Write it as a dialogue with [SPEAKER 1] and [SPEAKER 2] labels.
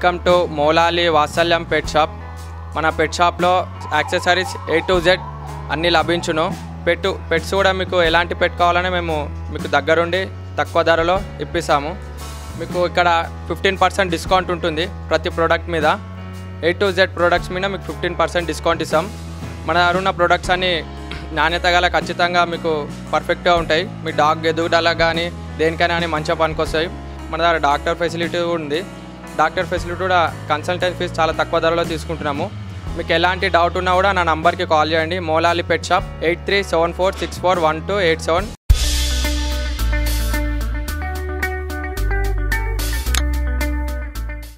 [SPEAKER 1] Welcome to Moula Ali వాత్సల్యం pet shop. మన పెట్ షాప్లో యాక్సెసరీస్ A to Z అన్నీ లభించును. పెట్స్ కూడా మీకు ఎలాంటి పెట్ కావాలనే మేము మీకు దగ్గరుండి తక్కువ ధరలో ఇప్పిస్తాము. మీకు ఇక్కడ 15% డిస్కౌంట్ ఉంటుంది ప్రతి ప్రోడక్ట్ మీద. A to Z ప్రోడక్ట్స్ మీద మీకు 15% డిస్కౌంట్ ఇస్తాం. మన దగ్గర ఉన్న ప్రోడక్ట్స్ అన్నీ నాణ్యత గల ఖచ్చితంగా మీకు పర్ఫెక్ట్గా ఉంటాయి. మీ డాగ్ ఎదుగుదలకు కానీ దేనికైనా కానీ మంచిగా పనికొస్తాయి. మన దగ్గర డాక్టర్ ఫెసిలిటీ ఉంది. డాక్టర్ ఫెసిలిటీ కూడా కన్సల్టెన్సీ ఫీజు చాలా తక్కువ ధరలో తీసుకుంటున్నాము. మీకు ఎలాంటి డౌట్ ఉన్నా కూడా నా నంబర్కి కాల్ చేయండి. Moulali pet shop 8374641287.